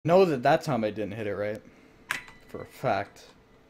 Know that that time I didn't hit it right. For a fact.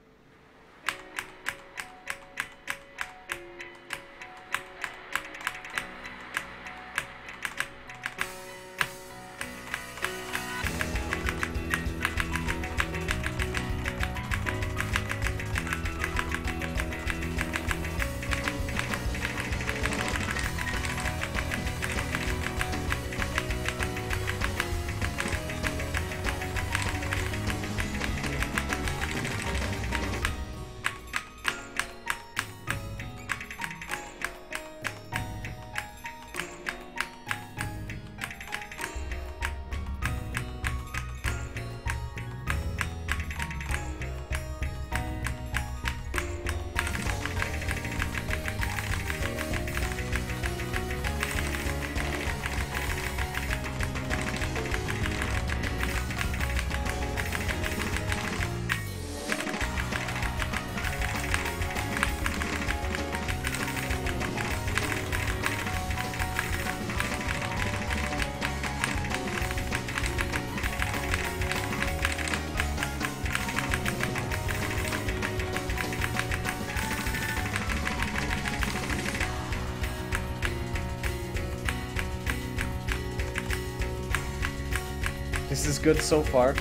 This is good so far.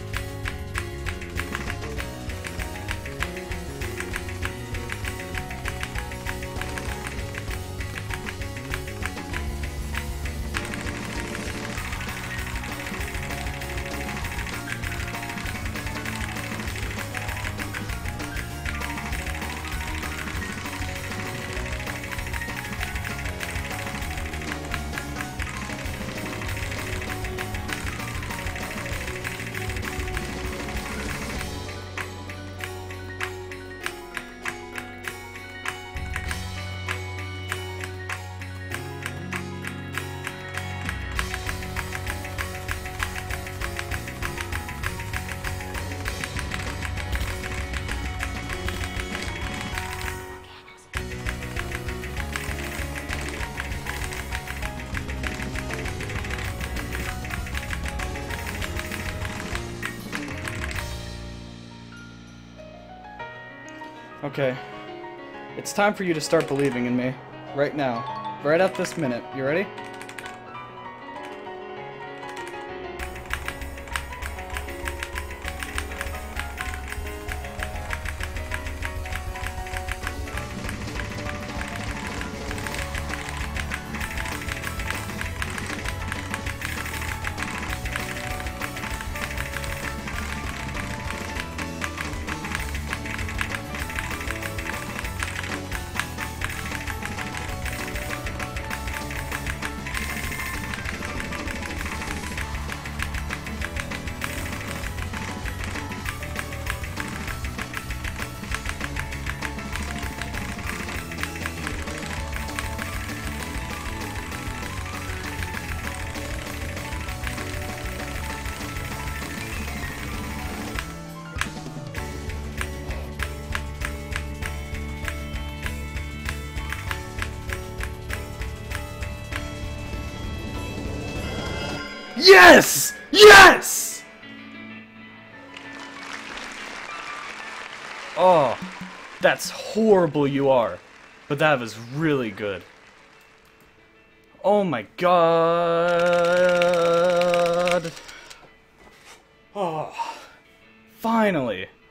Okay. It's time for you to start believing in me. Right now. Right at this minute. You ready? Yes! Yes! Oh, that's horrible you are. But that was really good. Oh my god. Oh, finally.